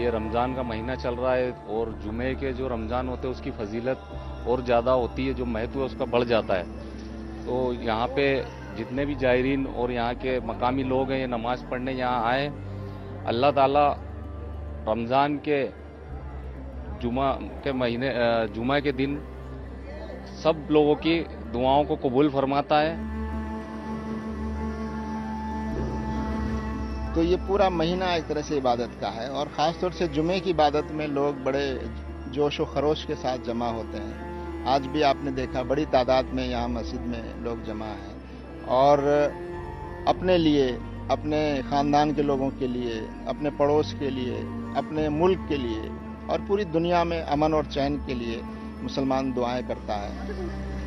ये रमज़ान का महीना चल रहा है और जुमे के जो रमज़ान होते हैं उसकी फजीलत और ज़्यादा होती है, जो महत्व है उसका बढ़ जाता है। तो यहाँ पे जितने भी जायरीन और यहाँ के मकामी लोग हैं ये नमाज़ पढ़ने यहाँ आए। अल्लाह ताला रमज़ान के जुमा के महीने जुमा के दिन सब लोगों की दुआओं को कबूल फरमाता है। तो ये पूरा महीना एक तरह से इबादत का है और ख़ास तौर से जुमे की इबादत में लोग बड़े जोश व खरोश के साथ जमा होते हैं। आज भी आपने देखा बड़ी तादाद में यहाँ मस्जिद में लोग जमा हैं और अपने लिए, अपने ख़ानदान के लोगों के लिए, अपने पड़ोस के लिए, अपने मुल्क के लिए और पूरी दुनिया में अमन और चैन के लिए मुसलमान दुआएं करता है।